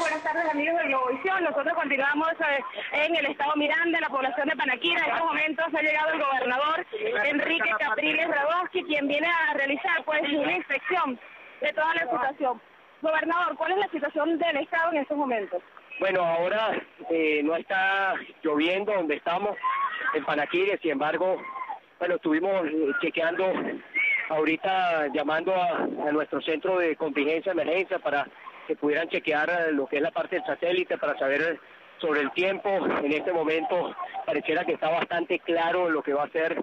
buenas tardes, amigos de Globovisión. Nosotros continuamos en el estado Miranda, en la población de Panaquira. En estos momentos ha llegado el gobernador Enrique Capriles Radosky, quien viene a realizar pues una inspección de toda la situación. Gobernador, ¿cuál es la situación del estado en estos momentos? Bueno, ahora no está lloviendo donde estamos, en Panaquira, sin embargo, bueno, estuvimos chequeando ahorita, llamando a nuestro centro de contingencia, emergencia, para que pudieran chequear lo que es la parte del satélite, para saber sobre el tiempo. En este momento pareciera que está bastante claro lo que va a ser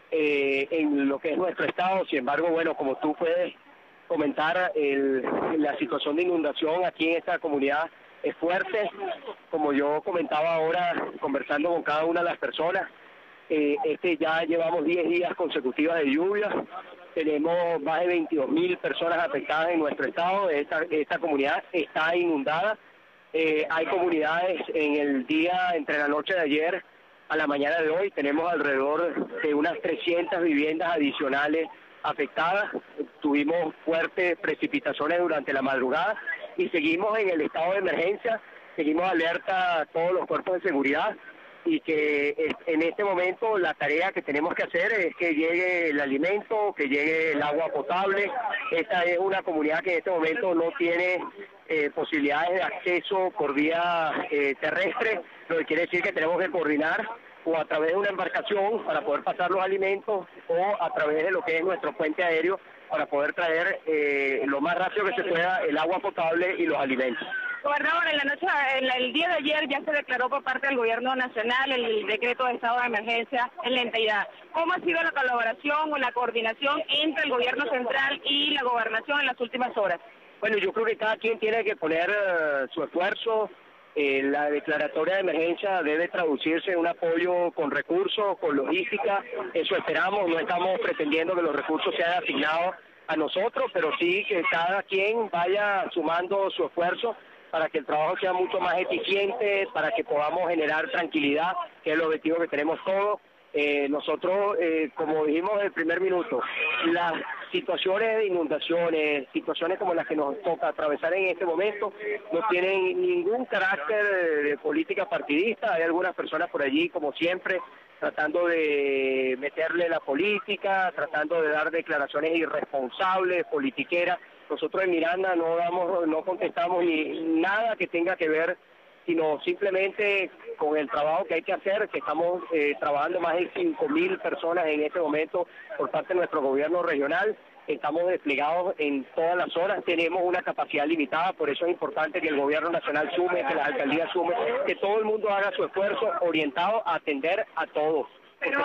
en lo que es nuestro estado. Sin embargo, bueno, como tú puedes comentar, la situación de inundación aquí en esta comunidad es fuerte. Como yo comentaba ahora, conversando con cada una de las personas, ya llevamos 10 días consecutivos de lluvia. Tenemos más de 22.000 personas afectadas en nuestro estado. Esta comunidad está inundada. Hay comunidades en el día, entre la noche de ayer a la mañana de hoy, tenemos alrededor de unas 300 viviendas adicionales afectadas. Tuvimos fuertes precipitaciones durante la madrugada y seguimos en el estado de emergencia, seguimos alerta a todos los cuerpos de seguridad, y que en este momento la tarea que tenemos que hacer es que llegue el alimento, que llegue el agua potable. Esta es una comunidad que en este momento no tiene posibilidades de acceso por vía terrestre, lo que quiere decir que tenemos que coordinar o a través de una embarcación para poder pasar los alimentos, o a través de lo que es nuestro puente aéreo para poder traer lo más rápido que se pueda el agua potable y los alimentos. Gobernador, el día de ayer ya se declaró por parte del gobierno nacional el decreto de estado de emergencia en la entidad. ¿Cómo ha sido la colaboración o la coordinación entre el gobierno central y la gobernación en las últimas horas? Bueno, yo creo que cada quien tiene que poner su esfuerzo. La declaratoria de emergencia debe traducirse en un apoyo con recursos, con logística. Eso esperamos. No estamos pretendiendo que los recursos sean asignados a nosotros, pero sí que cada quien vaya sumando su esfuerzo para que el trabajo sea mucho más eficiente, para que podamos generar tranquilidad, que es el objetivo que tenemos todos. Nosotros, como dijimos en el primer minuto, las situaciones de inundaciones, situaciones como las que nos toca atravesar en este momento, no tienen ningún carácter de política partidista. Hay algunas personas por allí, como siempre, tratando de meterle la política, tratando de dar declaraciones irresponsables, politiqueras. Nosotros en Miranda no contestamos ni nada que tenga que ver, sino simplemente con el trabajo que hay que hacer, que estamos trabajando más de 5.000 personas en este momento por parte de nuestro gobierno regional. Estamos desplegados en todas las zonas, tenemos una capacidad limitada, por eso es importante que el gobierno nacional sume, que las alcaldías sumen, que todo el mundo haga su esfuerzo orientado a atender a todos. Porque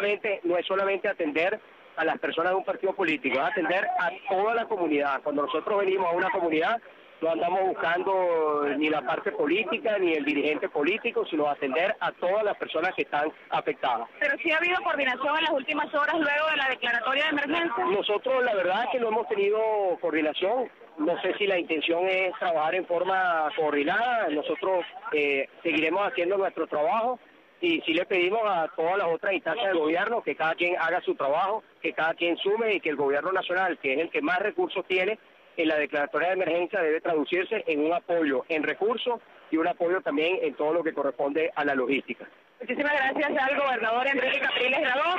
no es solamente atender a las personas de un partido político, es atender a toda la comunidad. Cuando nosotros venimos a una comunidad, no andamos buscando ni la parte política ni el dirigente político, sino atender a todas las personas que están afectadas. Pero sí ha habido coordinación en las últimas horas luego de la declaratoria de emergencia. Nosotros la verdad es que no hemos tenido coordinación. No sé si la intención es trabajar en forma coordinada. Nosotros seguiremos haciendo nuestro trabajo. Y sí le pedimos a todas las otras instancias del gobierno que cada quien haga su trabajo, que cada quien sume, y que el gobierno nacional, que es el que más recursos tiene, en la declaratoria de emergencia debe traducirse en un apoyo en recursos y un apoyo también en todo lo que corresponde a la logística. Muchísimas gracias al gobernador Enrique Capriles Radosky.